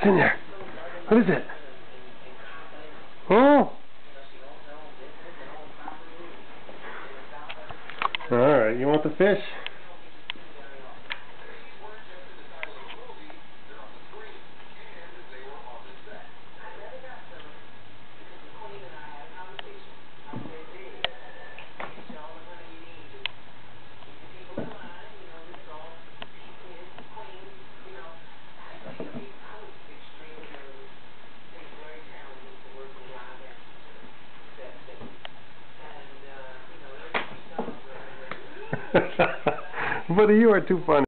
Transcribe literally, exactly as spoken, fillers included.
What's in there? What is it? Oh! Alright, you want the fish? Buddy, you are too funny.